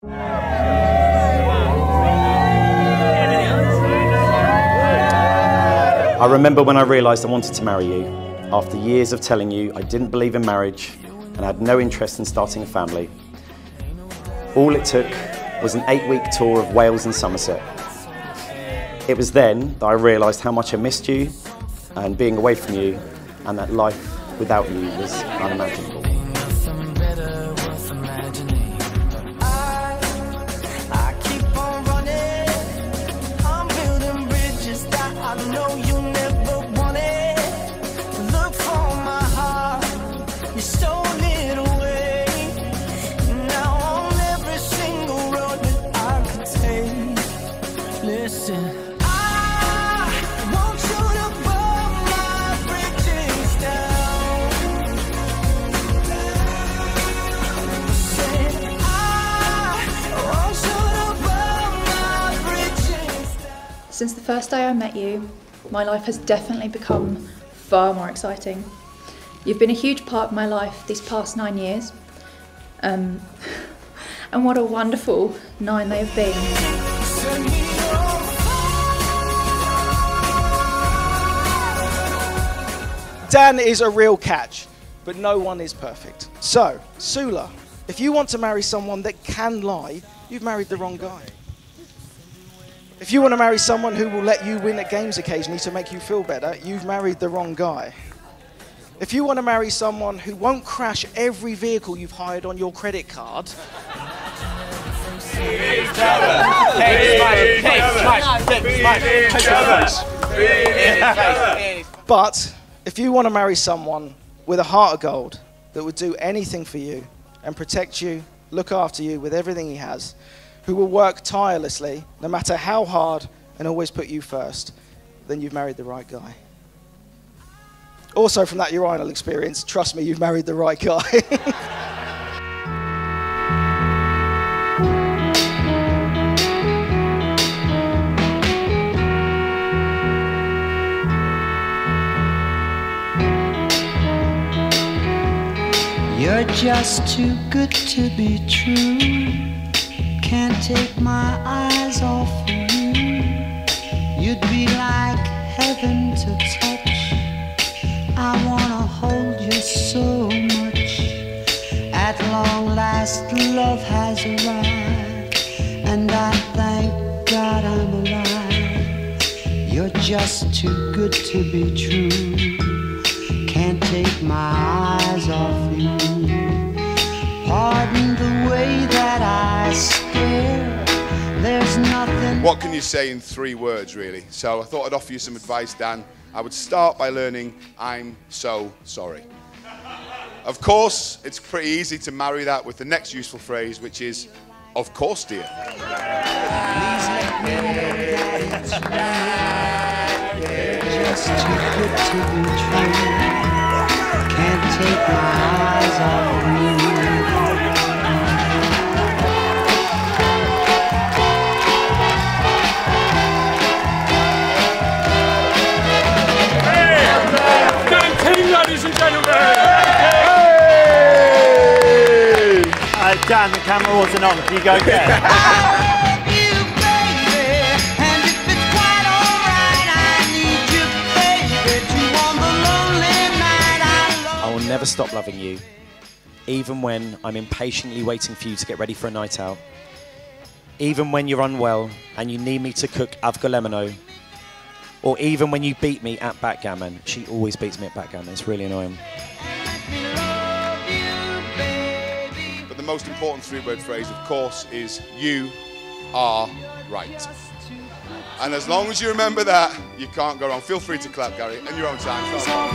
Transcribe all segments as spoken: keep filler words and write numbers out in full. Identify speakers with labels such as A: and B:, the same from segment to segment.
A: I remember when I realised I wanted to marry you, after years of telling you I didn't believe in marriage and I had no interest in starting a family. All it took was an eight-week tour of Wales and Somerset. It was then that I realised how much I missed you and being away from you, and that life without you was unimaginable.
B: Since the first day I met you, my life has definitely become far more exciting. You've been a huge part of my life these past nine years. Um, and what a wonderful nine they have been.
C: Dan is a real catch, but no one is perfect. So, Soulla, if you want to marry someone that can lie, you've married the wrong guy. If you want to marry someone who will let you win at games occasionally to make you feel better, you've married the wrong guy. If you want to marry someone who won't crash every vehicle you've hired on your credit card... But if you want to marry someone with a heart of gold that would do anything for you and protect you, look after you with everything he has, who will work tirelessly, no matter how hard, and always put you first, then you've married the right guy. Also, from that urinal experience, trust me, you've married the right guy.
D: You're just too good to be true. Can't take my eyes off of you. You'd be like heaven to touch. I wanna hold you so much. At long last, love has arrived, and I thank God I'm alive. You're just too good to be true. Can't take my eyes off you. Pardon the way that I stare. There's nothing.
E: What can you say in three words, really? So I thought I'd offer you some advice, Dan. I would start by learning, I'm so sorry. Of course, it's pretty easy to marry that with the next useful phrase, which is, of course, dear.
D: Please let me know that it's right. Just too good to be true. Can't take my eyes off you.
F: Ladies and gentlemen! Hey!
G: Uh, Dan, the camera wasn't on. Can you go again?
D: I love you, baby, and if it's quite alright, I need you, baby, to on the lonely night. I love
A: I will never stop loving you, even when I'm impatiently waiting for you to get ready for a night out. Even when you're unwell and you need me to cook avgolemino. Or even when you beat me at backgammon. She always beats me at backgammon. It's really annoying.
E: But the most important three-word phrase, of course, is you are right. And as long as you remember that, you can't go wrong. Feel free to clap, Gary, in your own time.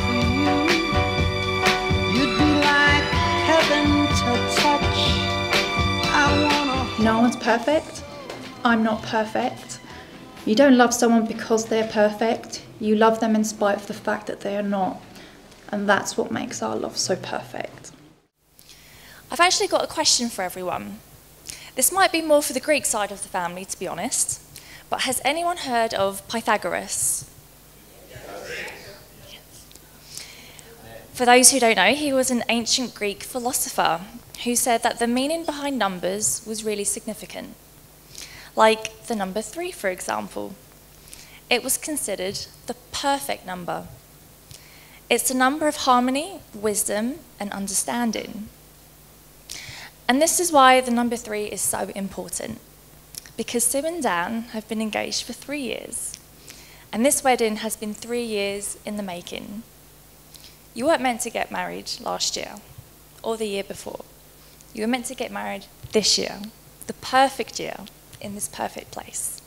D: You'd be like heaven to touch. I wanna...
B: No one's perfect. I'm not perfect. You don't love someone because they're perfect. You love them in spite of the fact that they are not. And that's what makes our love so perfect.
H: I've actually got a question for everyone. This might be more for the Greek side of the family, to be honest. But has anyone heard of Pythagoras? For those who don't know, he was an ancient Greek philosopher who said that the meaning behind numbers was really significant. Like the number three, for example. It was considered the perfect number. It's a number of harmony, wisdom, and understanding. And this is why the number three is so important. Because Sue and Dan have been engaged for three years. And this wedding has been three years in the making. You weren't meant to get married last year or the year before. You were meant to get married this year, the perfect year, in this perfect place.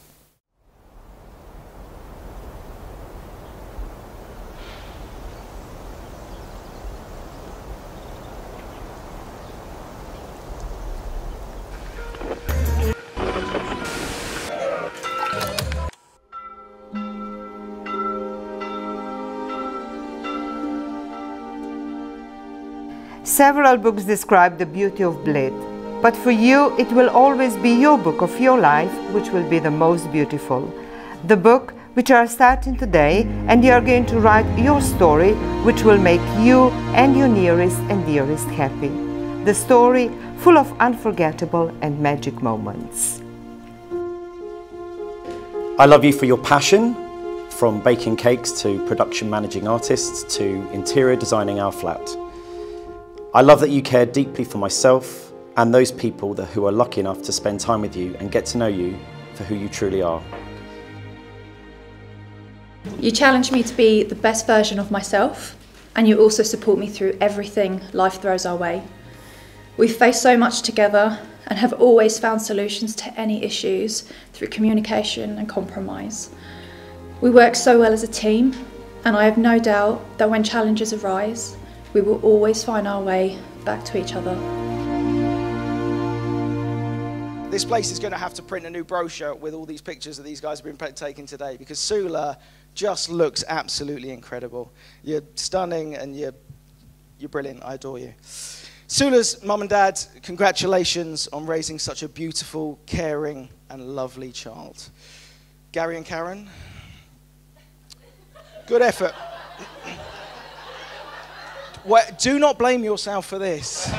F: Several books describe the beauty of Bled, but for you it will always be your book of your life which will be the most beautiful. The book which you are starting today, and you are going to write your story which will make you and your nearest and dearest happy. The story full of unforgettable and magic moments.
A: I love you for your passion, from baking cakes to production managing artists to interior designing our flat. I love that you care deeply for myself and those people that, who are lucky enough to spend time with you and get to know you for who you truly are.
B: You challenge me to be the best version of myself, and you also support me through everything life throws our way. We've faced so much together and have always found solutions to any issues through communication and compromise. We work so well as a team, and I have no doubt that when challenges arise, we will always find our way back to each other.
C: This place is going to have to print a new brochure with all these pictures that these guys have been taking today, because Soulla just looks absolutely incredible. You're stunning and you're, you're brilliant. I adore you. Soulla's mum and dad, congratulations on raising such a beautiful, caring and lovely child. Gary and Karen, good effort. Well, do not blame yourself for this.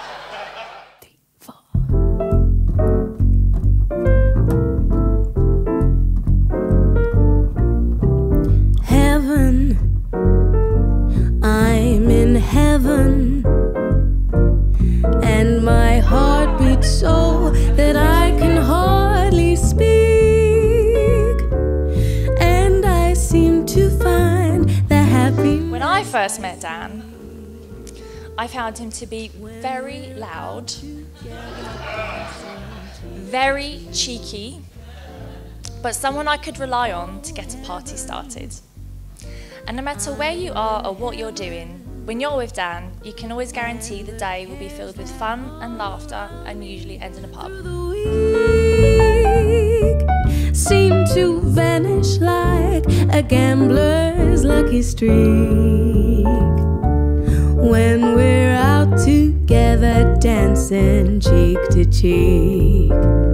I: Heaven, I'm in heaven, and my heart beats so that I can hardly speak, and I seem to find the happy...
H: When I first met Dan, I found him to be very loud, very cheeky, but someone I could rely on to get a party started. And no matter where you are or what you're doing, when you're with Dan, you can always guarantee the day will be filled with fun and laughter and usually end in a pub.
I: Seem to vanish like a gambler's lucky streak when we're out together dancing cheek to cheek.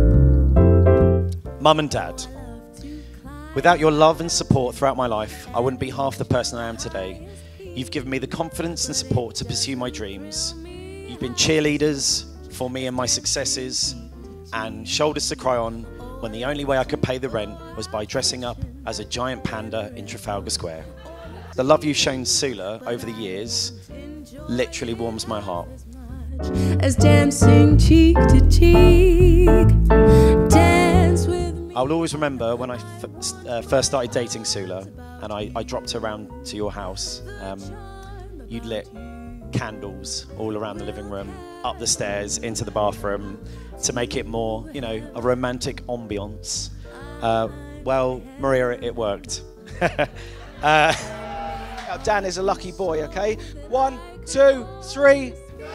A: Mum and Dad, without your love and support throughout my life, I wouldn't be half the person I am today. You've given me the confidence and support to pursue my dreams. You've been cheerleaders for me and my successes, and shoulders to cry on when the only way I could pay the rent was by dressing up as a giant panda in Trafalgar Square. The love you've shown Soulla over the years literally warms my heart.
I: As dancing cheek to cheek, dance with me.
A: I will always remember when I f uh, first started dating Soulla, and I, I dropped her around to your house. Um, you'd lit candles all around the living room, up the stairs, into the bathroom, to make it more, you know, a romantic ambience. Uh, well, Maria, it, it worked. uh,
C: Dan is a lucky boy, okay? One, two, three.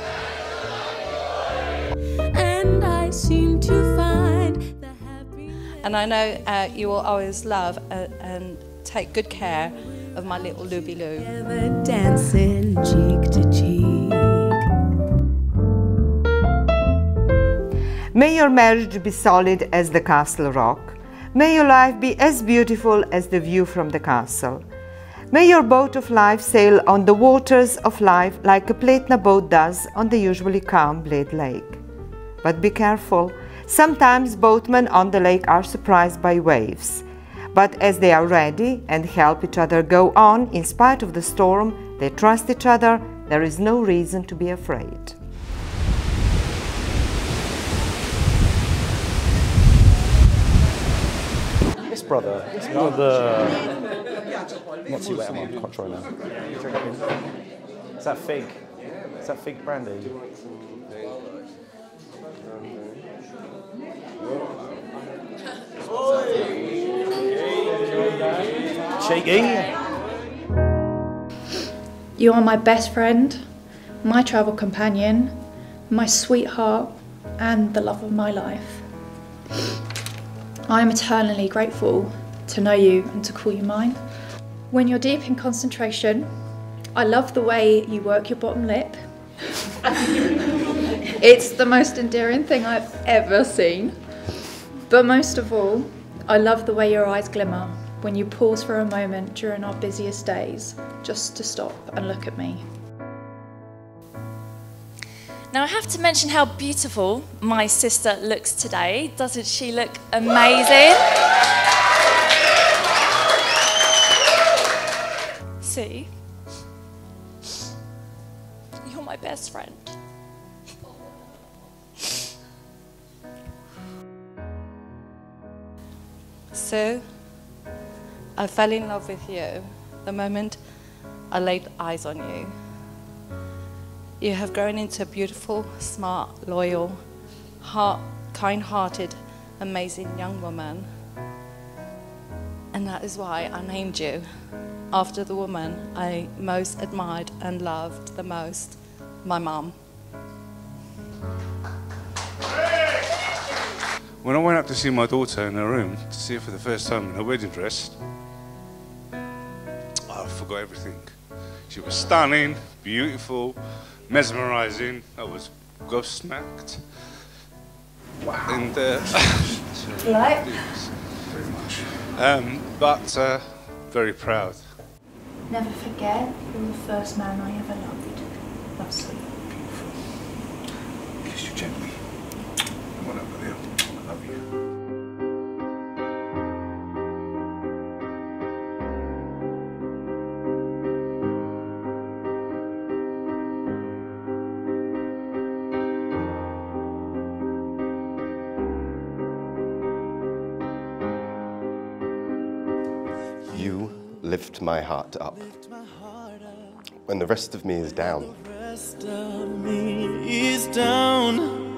I: And I seem to find the happy.
J: And I know uh, you will always love uh, and take good care of my little Looby Loo.
I: Dancing cheek to cheek.
F: May your marriage be solid as the castle rock. May your life be as beautiful as the view from the castle. May your boat of life sail on the waters of life like a Pletna boat does on the usually calm Bled Lake. But be careful, sometimes boatmen on the lake are surprised by waves. But as they are ready and help each other go on in spite of the storm, they trust each other, there is no reason to be afraid.
A: Yes, brother. Yes, brother. Not too wet, I'm quite dry now. Is that fig? Is that fig brandy? Cheeky.
B: You are my best friend, my travel companion, my sweetheart, and the love of my life. I am eternally grateful to know you and to call you mine. When you're deep in concentration, I love the way you work your bottom lip. It's the most endearing thing I've ever seen. But most of all, I love the way your eyes glimmer when you pause for a moment during our busiest days, just to stop and look at me.
H: Now I have to mention how beautiful my sister looks today. Doesn't she look amazing? See? You're my best friend.
J: So, I fell in love with you the moment I laid eyes on you. You have grown into a beautiful, smart, loyal, heart, kind-hearted, amazing young woman. And that is why I named you after the woman I most admired and loved the most, my mum.
K: When I went up to see my daughter in her room, to see her for the first time in her wedding dress, I forgot everything. She was stunning, beautiful, mesmerising. I was gobsmacked. Wow. And, uh,
B: Like?
K: very much. Um, but uh, very proud.
B: Never forget, you're the first man I ever loved. That's sweet.
K: Kiss you gently. Come on over there. I love you.
L: You lift my heart up when the rest of me is down.
M: The rest of me is down.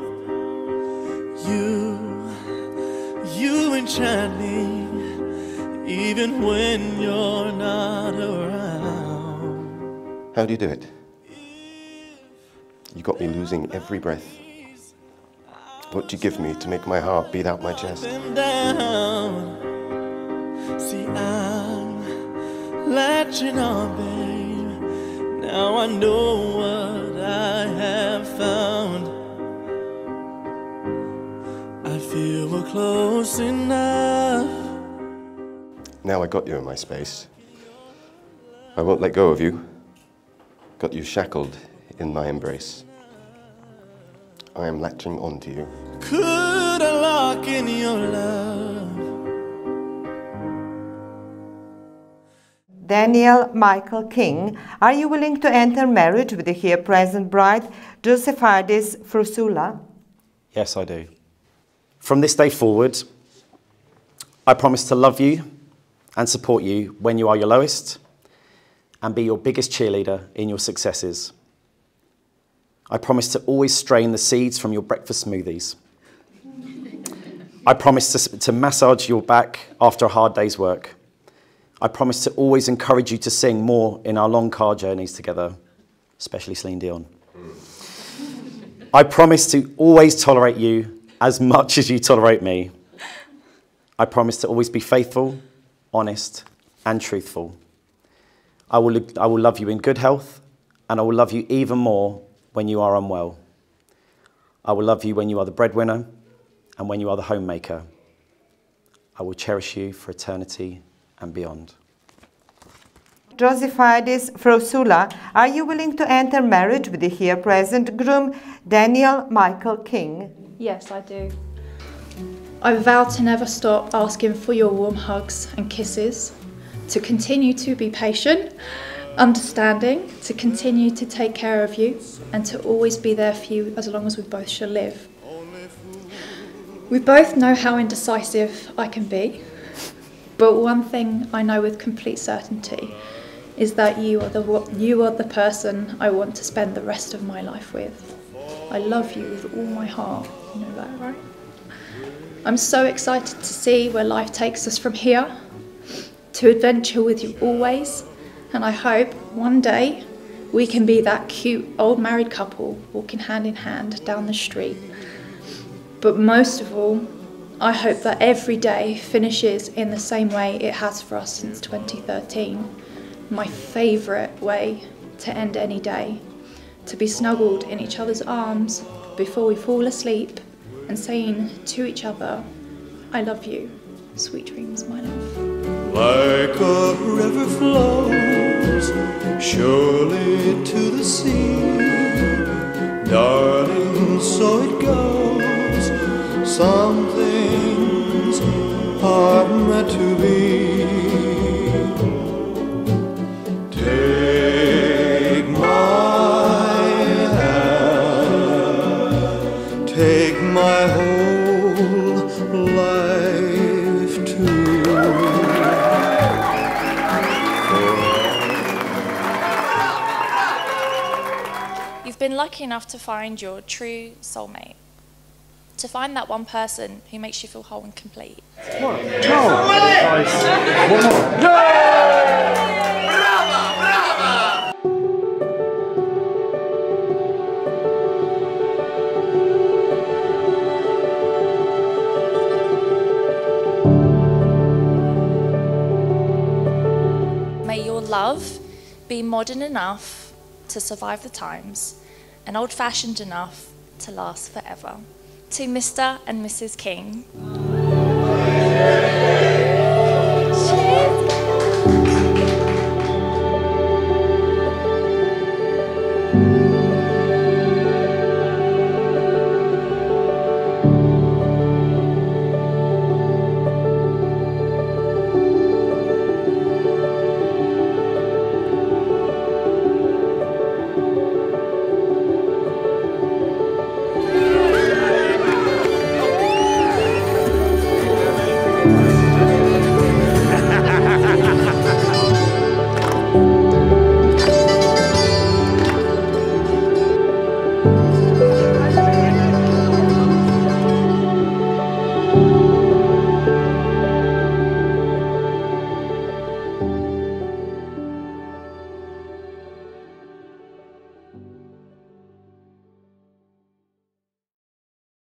M: You, you enchant me, even when you're not around.
L: How do you do it? You got me losing every breath. What do you give me to make my heart beat out my chest?
M: Down. See, I'm latching on, babe. Now I know what I have found. I feel we're close enough.
L: Now I got you in my space. I won't let go of you. Got you shackled in my embrace. I am latching onto you.
M: Could I lock in your love?
F: Daniel Michael King, are you willing to enter marriage with the here present bride, Josephardis Soulla?
A: Yes, I do. From this day forward, I promise to love you and support you when you are your lowest and be your biggest cheerleader in your successes. I promise to always strain the seeds from your breakfast smoothies. I promise to, to massage your back after a hard day's work. I promise to always encourage you to sing more in our long car journeys together, especially Celine Dion. I promise to always tolerate you as much as you tolerate me. I promise to always be faithful, honest, and truthful. I will, I will love you in good health, and I will love you even more when you are unwell. I will love you when you are the breadwinner and when you are the homemaker. I will cherish you for eternity and beyond.
F: Josephides from Soulla, are you willing to enter marriage with the here present groom, Daniel Michael King?
B: Yes, I do. I vow to never stop asking for your warm hugs and kisses, to continue to be patient, understanding, to continue to take care of you, and to always be there for you as long as we both shall live. We both know how indecisive I can be, but one thing I know with complete certainty is that you are the you are the person I want to spend the rest of my life with. I love you with all my heart. You know that, right? I'm so excited to see where life takes us from here, to adventure with you always, and I hope one day we can be that cute old married couple walking hand in hand down the street. But most of all, I hope that every day finishes in the same way it has for us since twenty thirteen. My favourite way to end any day. To be snuggled in each other's arms before we fall asleep and saying to each other, I love you. Sweet dreams, my love.
M: Like a river flows surely to the sea, darling, so it goes. Some things are meant to be. Take my hand, take my whole life too.
H: You've been lucky enough to find your true soulmate. To find that one person who makes you feel whole and complete.
G: One. No. Nice. One more. No!
H: May your love be modern enough to survive the times and old-fashioned enough to last forever. To Mister and Missus King.